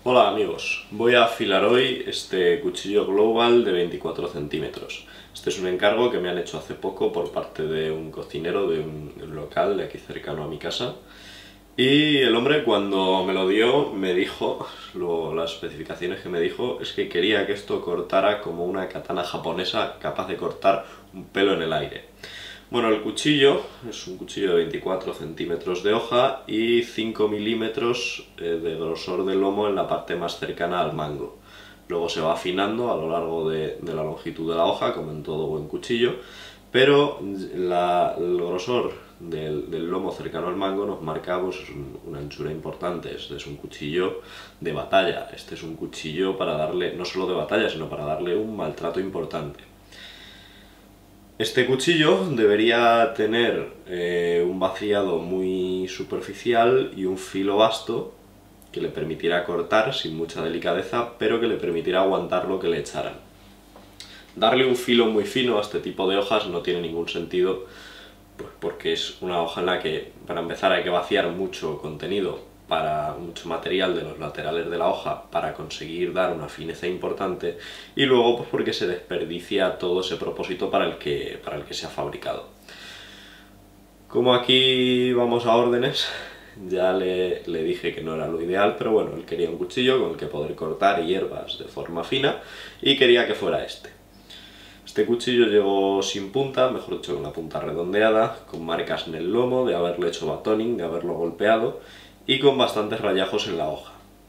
Hola amigos, voy a afilar hoy este cuchillo Global de 24 centímetros. Este es un encargo que me han hecho hace poco por parte de un cocinero de un local de aquí cercano a mi casa. Y el hombre cuando me lo dio me dijo, las especificaciones que me dijo es que quería que esto cortara como una katana japonesa capaz de cortar un pelo en el aire. Bueno, el cuchillo es un cuchillo de 24 centímetros de hoja y 5 milímetros de grosor de lomo en la parte más cercana al mango. Luego se va afinando a lo largo de la longitud de la hoja, como en todo buen cuchillo, pero el grosor del lomo cercano al mango nos marca pues, una anchura importante. Este es un cuchillo de batalla, este es un cuchillo para darle, no solo de batalla, sino para darle un maltrato importante. Este cuchillo debería tener un vaciado muy superficial y un filo vasto que le permitiera cortar sin mucha delicadeza, pero que le permitiera aguantar lo que le echaran. Darle un filo muy fino a este tipo de hojas no tiene ningún sentido, pues porque es una hoja en la que, para empezar, hay que vaciar mucho contenido, mucho material de los laterales de la hoja para conseguir dar una fineza importante, y luego pues porque se desperdicia todo ese propósito para el que se ha fabricado. Como aquí vamos a órdenes, ya le dije que no era lo ideal, pero bueno, él quería un cuchillo con el que poder cortar hierbas de forma fina y quería que fuera este. Este cuchillo llegó sin punta, mejor dicho con la punta redondeada, con marcas en el lomo de haberle hecho batoning, de haberlo golpeado, y con bastantes rayajos en la hoja.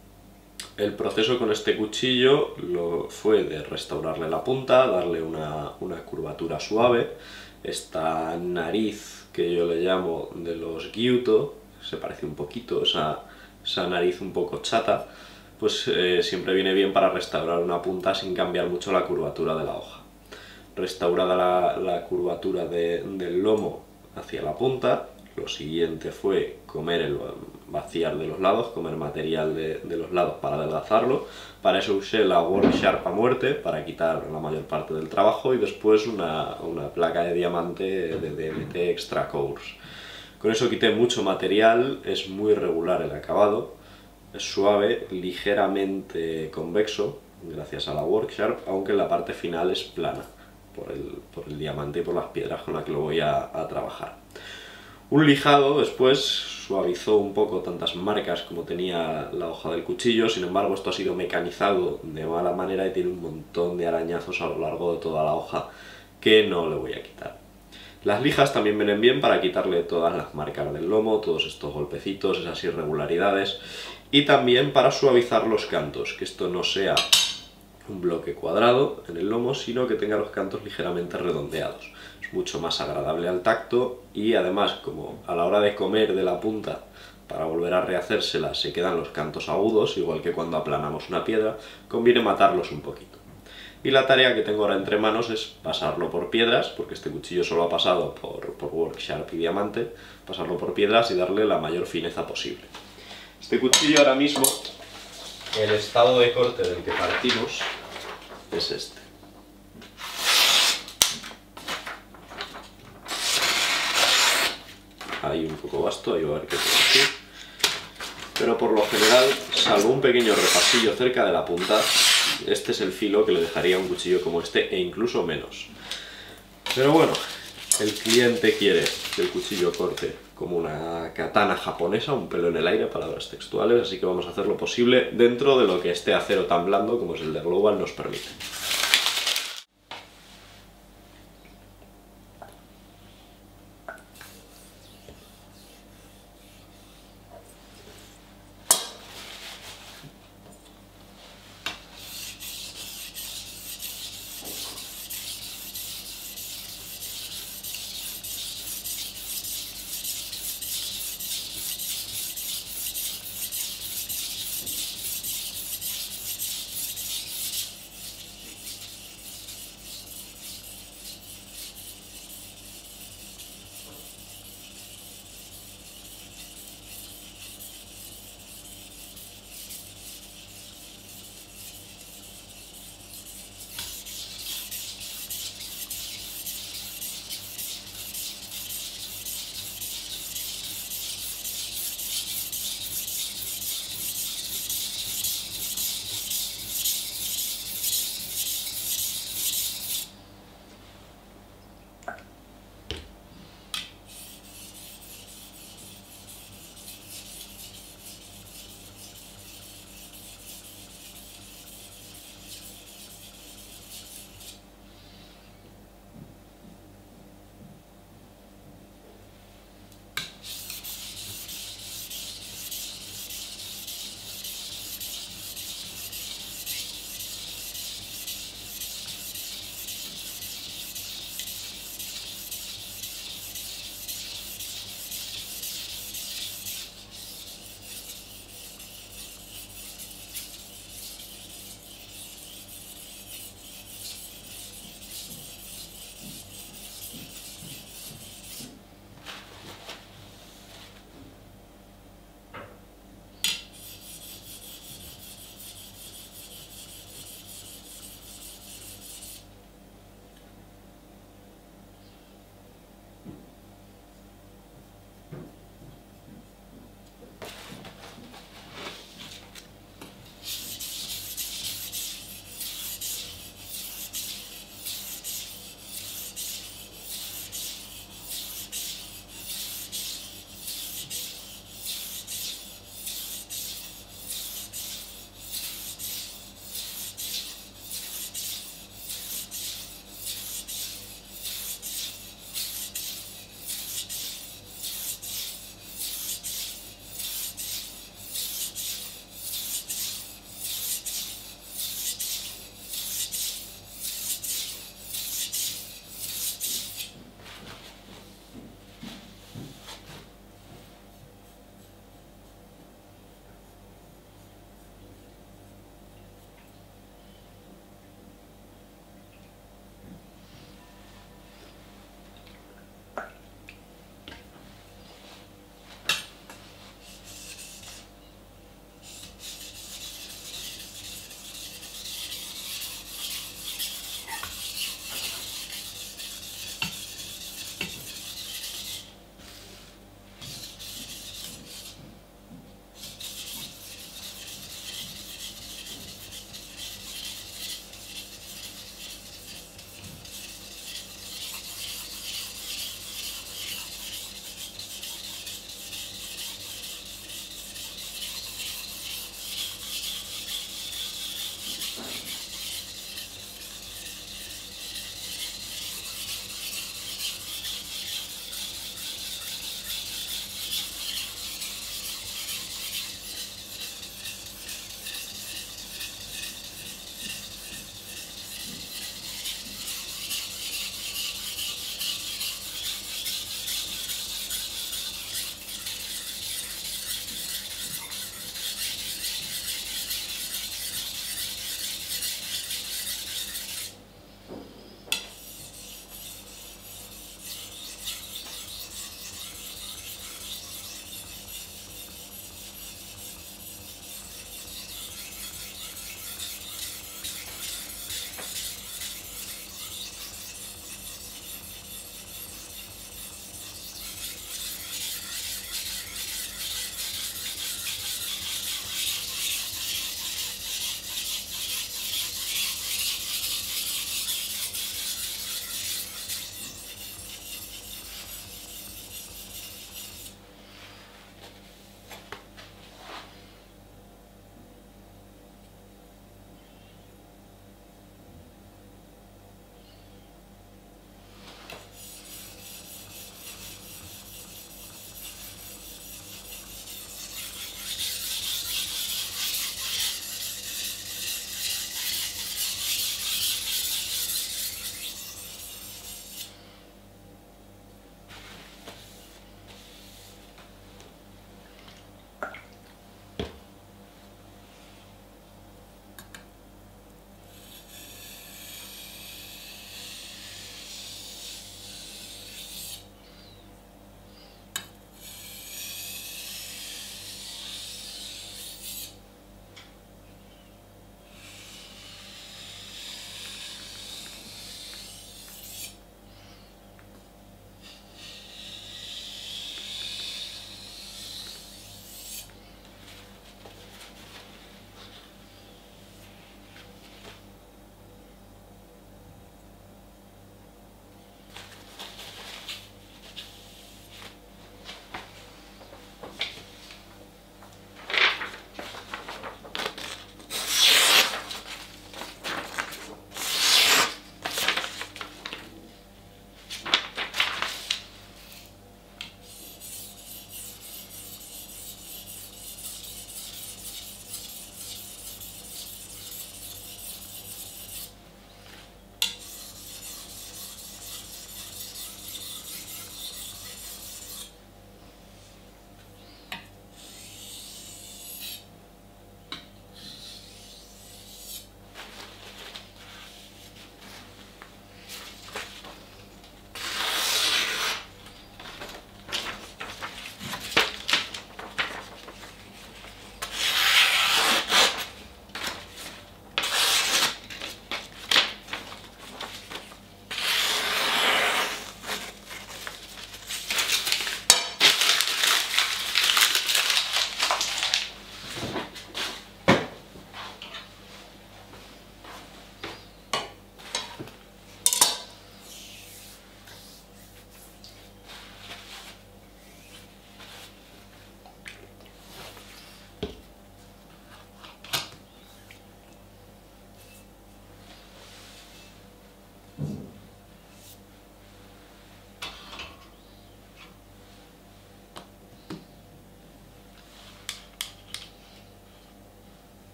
El proceso con este cuchillo fue de restaurarle la punta, darle una curvatura suave. Esta nariz que yo le llamo de los Gyuto, se parece un poquito, esa nariz un poco chata, pues siempre viene bien para restaurar una punta sin cambiar mucho la curvatura de la hoja. Restaurada la curvatura del lomo hacia la punta, lo siguiente fue vaciar de los lados, comer material de los lados para adelgazarlo. Para eso usé la Work Sharp a muerte, para quitar la mayor parte del trabajo, y después una placa de diamante de DMT Extra Course. Con eso quité mucho material, es muy regular el acabado, es suave, ligeramente convexo, gracias a la Work Sharp, aunque la parte final es plana, por el diamante y por las piedras con las que lo voy a trabajar. Un lijado después suavizó un poco tantas marcas como tenía la hoja del cuchillo, sin embargo esto ha sido mecanizado de mala manera y tiene un montón de arañazos a lo largo de toda la hoja que no le voy a quitar. Las lijas también vienen bien para quitarle todas las marcas del lomo, todos estos golpecitos, esas irregularidades, y también para suavizar los cantos, que esto no sea un bloque cuadrado en el lomo, sino que tenga los cantos ligeramente redondeados. Es mucho más agradable al tacto, y además, como a la hora de comer de la punta para volver a rehacérsela se quedan los cantos agudos, igual que cuando aplanamos una piedra, conviene matarlos un poquito. Y la tarea que tengo ahora entre manos es pasarlo por piedras, porque este cuchillo solo ha pasado por Work Sharp y diamante, pasarlo por piedras y darle la mayor fineza posible. Este cuchillo ahora mismo, el estado de corte del que partimos es este. Ahí un poco vasto, ahí va a ver qué puedo decir. Pero por lo general, salvo un pequeño repasillo cerca de la punta, este es el filo que le dejaría a un cuchillo como este, e incluso menos. Pero bueno, el cliente quiere que el cuchillo corte como una katana japonesa, un pelo en el aire, palabras textuales, así que vamos a hacer lo posible dentro de lo que este acero tan blando como es el de Global nos permite.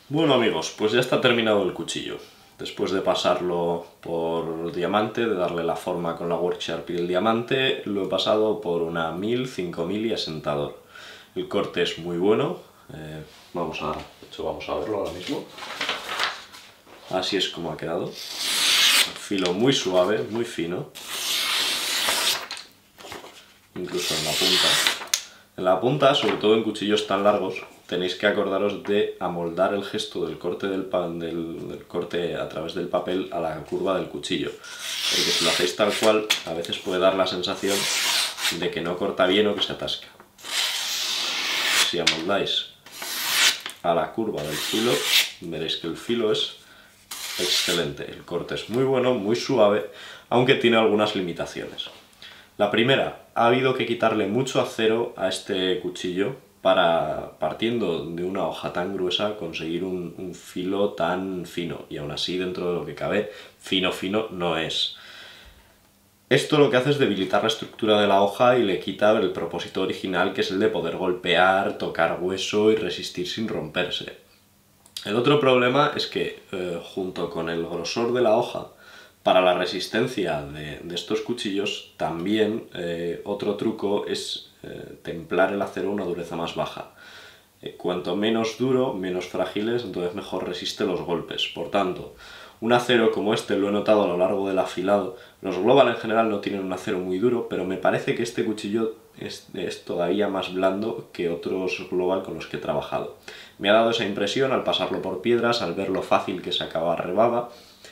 Bueno amigos, pues ya está terminado el cuchillo. Después de pasarlo por diamante, de darle la forma con la Work Sharp y el diamante, lo he pasado por una 1000, 5000 y asentador. El corte es muy bueno, vamos a verlo ahora mismo. Así es como ha quedado. El filo muy suave, muy fino. Incluso en la punta. En la punta, sobre todo en cuchillos tan largos, tenéis que acordaros de amoldar el gesto del corte, del corte a través del papel a la curva del cuchillo. Porque si lo hacéis tal cual, a veces puede dar la sensación de que no corta bien o que se atasca. Si amoldáis a la curva del filo, veréis que el filo es excelente. El corte es muy bueno, muy suave, aunque tiene algunas limitaciones. La primera, ha habido que quitarle mucho acero a este cuchillo para, partiendo de una hoja tan gruesa, conseguir un filo tan fino, y aún así, dentro de lo que cabe, fino no es. Esto lo que hace es debilitar la estructura de la hoja y le quita el propósito original, que es el de poder golpear, tocar hueso y resistir sin romperse. El otro problema es que, junto con el grosor de la hoja, para la resistencia de estos cuchillos, también otro truco es templar el acero a una dureza más baja. Cuanto menos duro, menos frágil es, entonces mejor resiste los golpes. Por tanto, un acero como este lo he notado a lo largo del afilado. Los Global en general no tienen un acero muy duro, pero me parece que este cuchillo es todavía más blando que otros Global con los que he trabajado. Me ha dado esa impresión al pasarlo por piedras, al ver lo fácil que sacaba rebaba,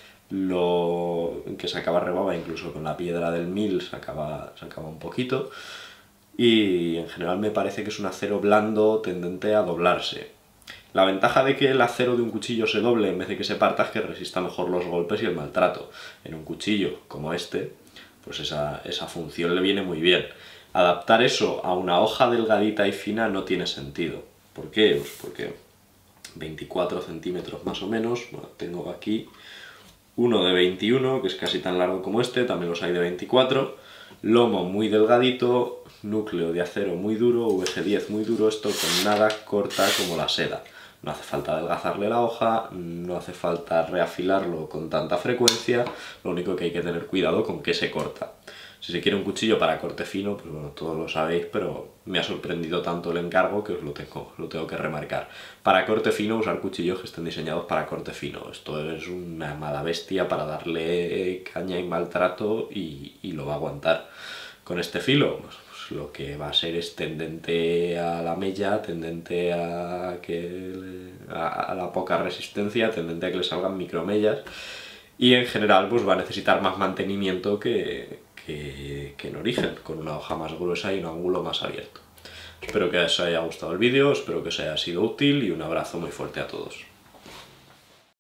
incluso con la piedra del 1000 sacaba un poquito, y en general me parece que es un acero blando tendente a doblarse. La ventaja de que el acero de un cuchillo se doble en vez de que se parta es que resista mejor los golpes y el maltrato. En un cuchillo como este, pues esa función le viene muy bien. Adaptar eso a una hoja delgadita y fina no tiene sentido. ¿Por qué? Pues porque 24 centímetros más o menos, bueno, tengo aquí uno de 21, que es casi tan largo como este, también los hay de 24, lomo muy delgadito, núcleo de acero muy duro, VG10 muy duro, esto con nada corta como la seda. No hace falta adelgazarle la hoja, no hace falta reafilarlo con tanta frecuencia, lo único que hay que tener cuidado con que se corta. Si se quiere un cuchillo para corte fino, pues bueno, todos lo sabéis, pero me ha sorprendido tanto el encargo que os lo tengo que remarcar. Para corte fino, usar cuchillos que estén diseñados para corte fino. Esto es una mala bestia para darle caña y maltrato y lo va a aguantar. Con este filo, pues lo que va a ser es tendente a la mella, tendente a la poca resistencia, tendente a que le salgan micromellas, y en general pues va a necesitar más mantenimiento que en origen, con una hoja más gruesa y un ángulo más abierto. Espero que os haya gustado el vídeo, espero que os haya sido útil y un abrazo muy fuerte a todos.